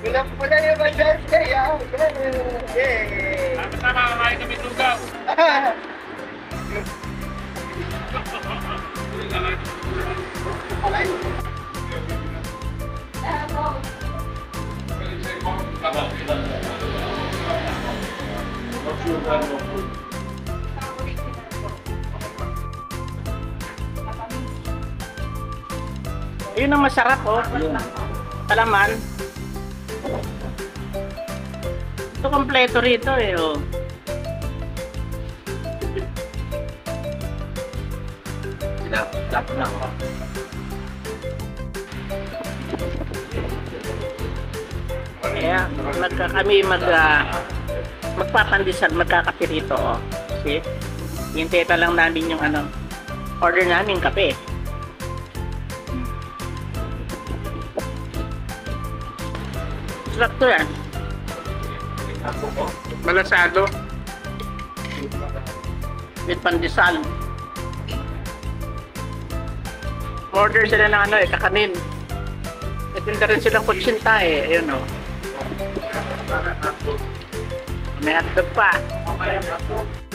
Kulang po na yung masyas kaya. Yay! Tama, kakain kami lugaw. Yun ang masarap, oh. Palaman. Ito kompleto rito, eh, oh. Dapat na ako. Kaya magpapandesal, magkakape rito, oh. See? Hintay lang namin yung ano, order namin kape. Sarap to yan. Malasado. With pandesal. Order sila ng ano, kakanin. Natinda rin silang kutsinta, eh. Ayun, oh. May hotdog pa.